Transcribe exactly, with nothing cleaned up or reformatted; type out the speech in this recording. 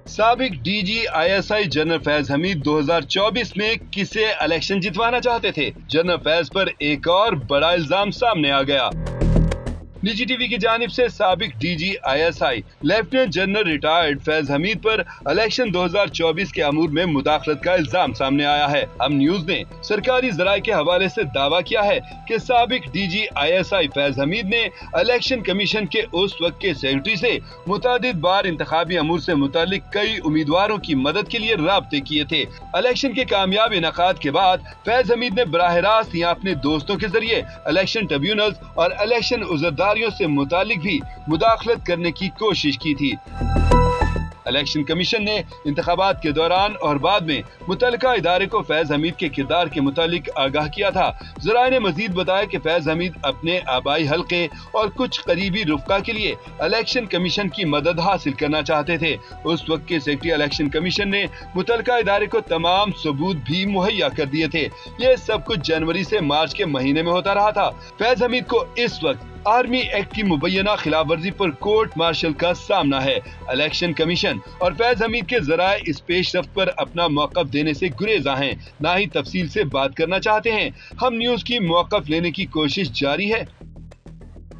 साबिक DG ISI general Faiz Hamid दो हज़ार चौबीस में किसे इलेक्शन जितवाना चाहते थे? जनरल फैज पर एक और बड़ा इल्जाम सामने आ गया। निजी टीवी की जानिब से साबिक DG ISI lieutenant general retired Faiz Hamid पर इलेक्शन दो हज़ार चौबीस के अमूर में मुदाखलत का इल्जाम सामने आया है। हम न्यूज ने सरकारी जराये के हवाले से दावा किया है कि साबिक डीजी आईएसआई फैज हमीद ने इलेक्शन कमीशन के उस वक्त के सेक्रेटरी से मुतादिद बार इंतखाबी अमूर से मुतालिक कई उम्मीदवारों की मदद के लिए राब्ते किए थे। इलेक्शन के कामयाब इनेकाद के बाद फैज हमीद ने बराह रास्त या अपने दोस्तों के जरिए इलेक्शन ट्रिब्यूनल्स और इलेक्शन उज़रदार से मुतालिक भी मुदाखलत करने की कोशिश की थी। इलेक्शन कमीशन ने इंतखाबात के दौरान और बाद में मुतल्लिका इदारे को फैज हमीद के किरदार के मुतालिक आगाह किया था। ज़राए ने मजीद बताया कि फैज हमीद अपने आबाई हल्के और कुछ करीबी रुफ़का के लिए इलेक्शन कमीशन की मदद हासिल करना चाहते थे। उस वक्त के सेक्रेटरी इलेक्शन कमीशन ने मुतल्लिका इदारे को तमाम सबूत भी मुहैया कर दिए थे। ये सब कुछ जनवरी से मार्च के महीने में होता रहा था। फैज हमीद को इस वक्त आर्मी एक्ट की मुबैना खिलाफ वर्जी पर कोर्ट मार्शल का सामना है। इलेक्शन कमीशन और फैज हमीद के जराए इस पेशरफ्त पर अपना मौक़िफ़ देने से गुरेज़ा हैं, ना ही तफसील से बात करना चाहते हैं। हम न्यूज की मौक़िफ़ लेने की कोशिश जारी है।